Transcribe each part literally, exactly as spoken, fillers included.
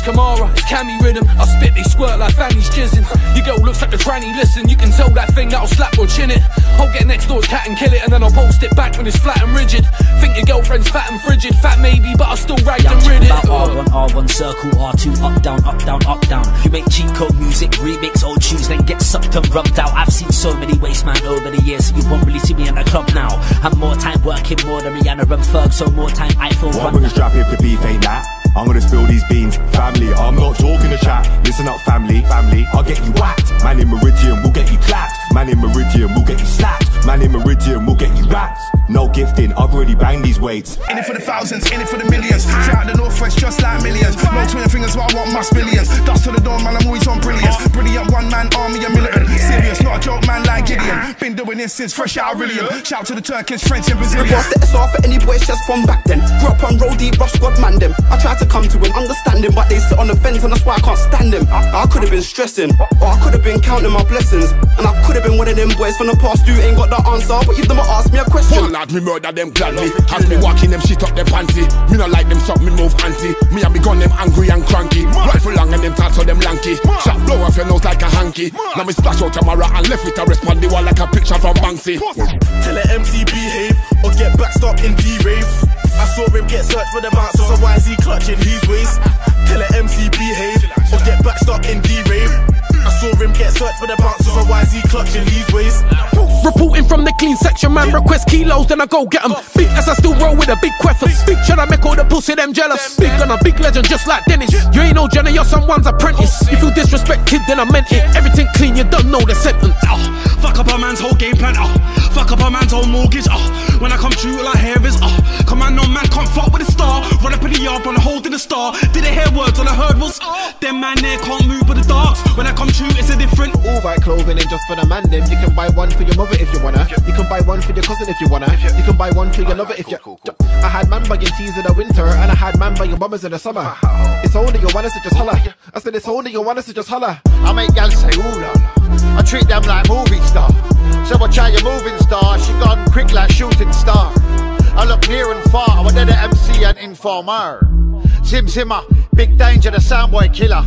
it's Kamara, it's Cammy Riddim. I spit, they squirt like fanny's jizzing. Your girl looks like a tranny, listen, you can tell that thing that'll slap or chin it. I'll get next door's cat and kill it, and then I'll post it back when it's flat and rigid. Think your girlfriend's fat and frigid, fat maybe, but I still ride and rid it. R one, R one, circle, R two, up, down, up, down, up, down. You make cheat code music, remix old tunes, then get sucked and rubbed out. I've seen so many waste man over the years, so you won't really see me in the club now. I'm more time working more than Rihanna and Ferg, so more time I feel well, I'm gonna strap if the beef ain't that. I'm gonna spill these beans, family. I'm not talking to chat. Listen up, family, family. I'll get you whacked. Man in Meridian will get you clapped. Man in Meridian will get you slapped. Man in Meridian will get you wrapped. No gifting, I've already banged these weights. In it for the thousands, in it for the millions. Straight out the northwest, just like millions. No twin fingers, but I want mass billions. Dust to the door, man, I'm always on brilliance. Brilliant one man army, a militant. Serious, not a joke, man like Gideon. Been doing this since fresh out of Rillion. Shout to the Turkish, French and Brazilian. I the S R for any boys just from back then. Grew up on road deep, rough squad man them. I tried to come to an understanding, but they sit on the fence and that's why I can't stand them. I could have been stressing, or I could have been counting my blessings. And I could have been one of them boys from the past who ain't got the answer, but you've never asked me a question. One lad, me murder them gladly. As me walking them shit up them panty. Me not like them suck me move anti. Me and me gun them angry and cranky. Rifle long and them tats on them lanky. Shot blow off your nose like a hanky. Now me splash out camera and left it to respond the wall like a picture from Banksy. Tell a M C behave or get backed up in D-rave. I saw him get searched for the bouncer, so why is he clutching his waist? Tell a M C behave or get backed up in D-rave. I saw him get searched for the bouncer, so why is he clutching his waist? Reporting from the clean section, man. Request kilos, then I go get them. Big as I still roll with a big queffers. Big should I make all the pussy them jealous. Big on a big legend, just like Dennis. You ain't no Jenny, you're someone's apprentice. If you disrespected, then I meant it. Everything clean, you don't know the sentence. Oh, fuck up a man's whole game plan. Oh, fuck up a man's whole mortgage. Oh, when I come true, all I hear is oh, come on, no man can't fuck with a star. Run up in the yard, run a hole in the star. Did I hear words? All I heard was them man there can't move with the darks. When I come true, it's a different. All white clothing ain't just for the man. Them you can buy one for your mother if you wanna. You can buy one for your cousin if you wanna. You can buy one for your lover if you. I had man buying teas in the winter and I had man buying bombers in the summer. It's only you want us to just holler. I said it's only you want us to just holler. I make gal say ooh la la. I treat them like movie star. So I try your moving star. She gone quick like shooting star. I look near and far. I was there the M C and informer. Zim Zimmer, big danger, the soundboy killer.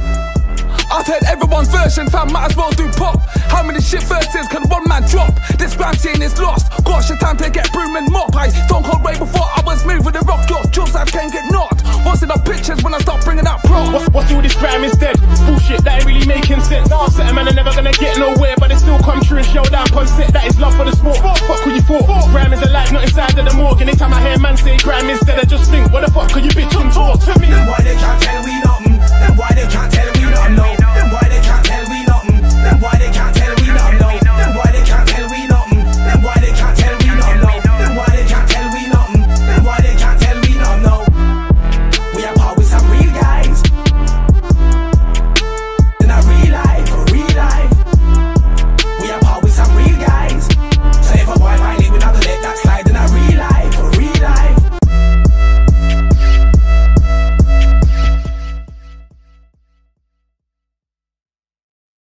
I've heard everyone's version, fam, might as well do pop. How many shit verses can one man drop? This rhyme scene is lost. Gosh, the time to get broom and mop. I don't hold way before I was